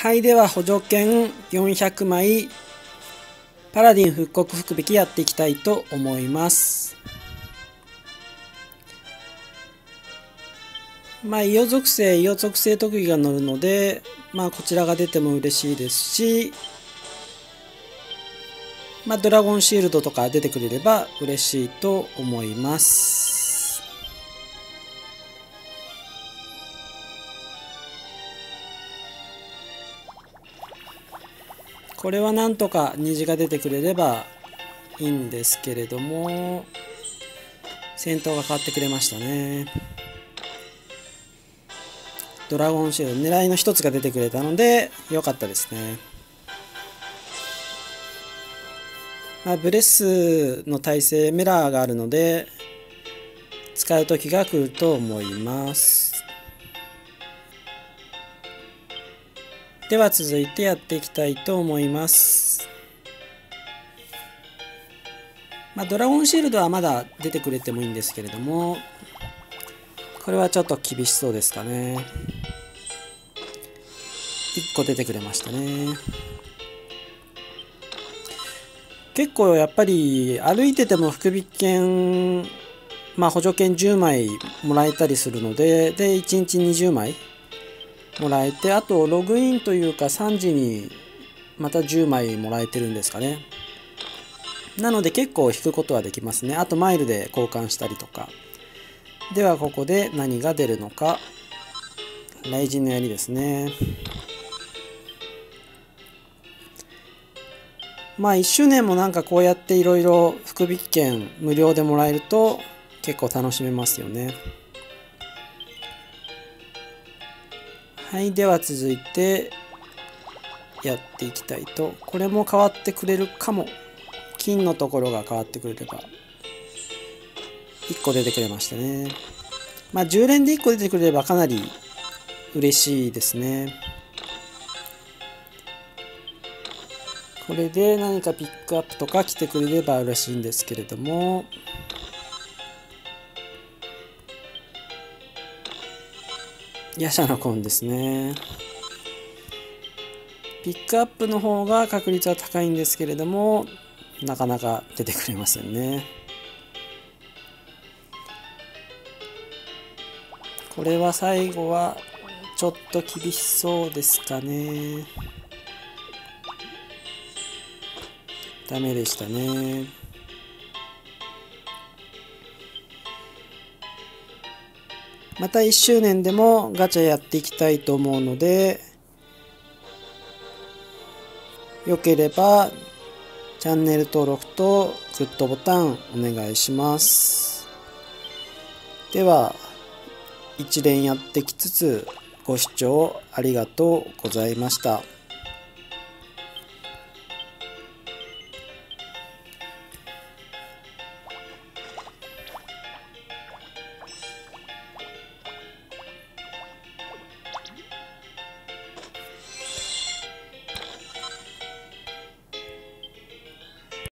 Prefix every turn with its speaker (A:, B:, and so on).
A: はい、では補助券400枚パラディン復刻福引きやっていきたいと思います。異様属性特技が乗るので、こちらが出ても嬉しいですし、ドラゴンシールドとか出てくれれば嬉しいと思います。これはなんとか虹が出てくれればいいんですけれども、戦闘が変わってくれましたね。ドラゴンシールド狙いの一つが出てくれたので良かったですね。ブレスの耐性ミラーがあるので使う時が来ると思います。では続いてやっていきたいと思います。ドラゴンシールドはまだ出てくれてもいいんですけれども、これはちょっと厳しそうですかね。1個出てくれましたね。結構やっぱり歩いてても福引券、補助券10枚もらえたりするので、1日20枚もらえて、あとログインというか3時にまた10枚もらえてるんですかね。なので結構引くことはできますね。あとマイルで交換したりとか。ではここで何が出るのか。雷神の槍ですね。1周年もこうやっていろいろ福引券無料でもらえると結構楽しめますよね。はい、では続いてやっていきたいと。これも変わってくれるかも。金のところが変わってくれれば。1個出てくれましたね。10連で1個出てくれればかなり嬉しいですね。これで何かピックアップとか来てくれれば嬉しいんですけれども、夜叉のコンですね。ピックアップの方が確率は高いんですけれども、なかなか出てくれませんね。これは最後はちょっと厳しそうですかね。ダメでしたね。また1周年でもガチャやっていきたいと思うので、よければチャンネル登録とグッドボタンお願いします。では一連やってきつつご視聴ありがとうございました。